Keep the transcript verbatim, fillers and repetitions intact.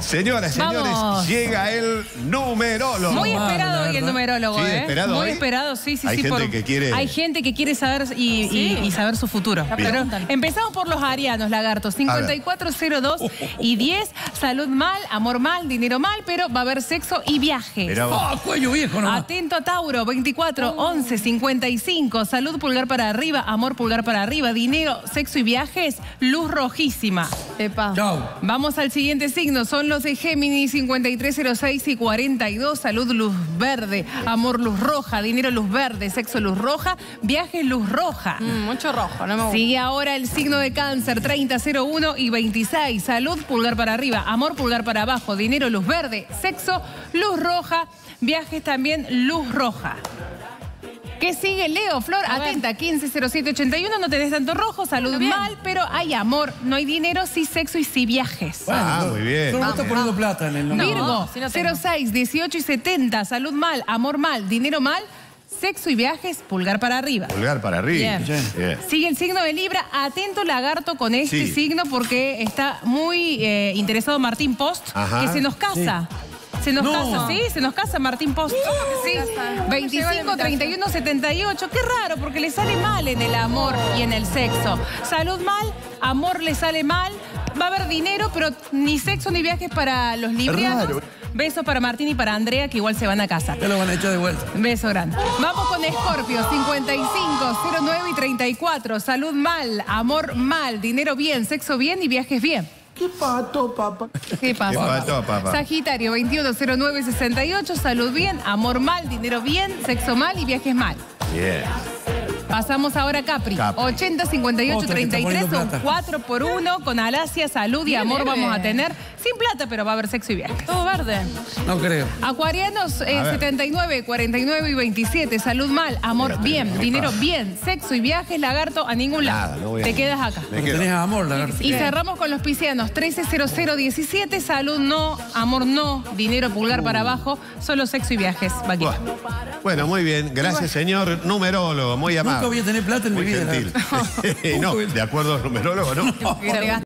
Señoras, señores, Vamos. llega el numerólogo. Muy esperado hoy el numerólogo, Sí, ¿eh? esperado Muy hoy. esperado, sí, sí, Hay sí. gente por- que quiere- Hay gente que quiere saber y, y- y saber su futuro. Pero empezamos por los arianos, lagartos. cincuenta y cuatro cero dos y diez. Salud mal, amor mal, dinero mal, pero va a haber sexo y viajes. Mirá vos. ¡Oh, cuello viejo nomás! Atento a Tauro, veinticuatro, once, cincuenta y cinco. Salud pulgar para arriba, amor pulgar para arriba, dinero, sexo y viajes, luz rojísima. Epa. Chau. Vamos al siguiente signo, son los de Géminis, cincuenta y tres cero seis y cuarenta y dos. Salud luz verde, amor luz roja, dinero luz verde, sexo luz roja, viajes luz roja. Mm, mucho rojo, no me gusta. Sigue ahora el signo de Cáncer, treinta cero uno y veintiséis. Salud, pulgar para arriba. Amor, pulgar para abajo. Dinero, luz verde. Sexo, luz roja. Viajes también, luz roja. ¿Qué sigue, Leo? Flor, A ver. atenta, quince cero siete ochenta y uno. No tenés tanto rojo. Salud Bien. mal, pero hay amor. No hay dinero, sí sexo y sí viajes. Ah, muy bien. Solo no está poniendo plata en el nombre. No. Virgo, sí lo tengo. cero seis, dieciocho y setenta. Salud mal, amor mal, dinero mal. Sexo y viajes, pulgar para arriba. Pulgar para arriba. Bien. Bien. Sigue el signo de Libra. Atento, lagarto, con este Sí. signo porque está muy eh, interesado Martín Post, Ajá. que se nos casa. Se nos No. casa, sí, se nos casa Martín Post. Sí. veinticinco, treinta y uno, setenta y ocho. Qué raro, porque le sale mal en el amor y en el sexo. Salud mal, amor le sale mal. Va a haber dinero, pero ni sexo ni viajes para los librianos. Raro. Besos para Martín y para Andrea, que igual se van a casar. Ya lo van a echar de vuelta. Beso grande. Vamos con Escorpio, cincuenta y cinco, cero nueve y treinta y cuatro. Salud mal, amor mal, dinero bien, sexo bien y viajes bien. ¿Qué pato, papá? ¿Qué pasa? ¿Qué pasó, papá? Sagitario, veintiuno, cero nueve, sesenta y ocho. Salud bien, amor mal, dinero bien, sexo mal y viajes mal. Bien. Pasamos ahora a Capri. Capri. ochenta, cincuenta y ocho, Otra que está treinta y tres. poniendo Son plata. cuatro por uno. Con Alasia, salud y amor leve. vamos a tener. Sin plata, pero va a haber sexo y viajes. Todo verde. No creo. Acuarianos, eh, A ver. setenta y nueve, cuarenta y nueve y veintisiete. Salud mal, amor Espérate, bien, ¿qué dinero pasa? bien, sexo y viajes, lagarto, a ningún lado. Nada, no voy a- Te quedas acá. Me No quedo. tenés amor, lagarto. Y cerramos con los piscianos, trece cero cero diecisiete. Salud no, amor no, dinero pulgar para abajo, solo sexo y viajes. Vaquita. Bueno, bueno, muy bien. Gracias, señor numerólogo. Muy amable. Nunca voy a tener plata en mi Muy vida. gentil. lagarto. no, de acuerdo al numerólogo, no. Porque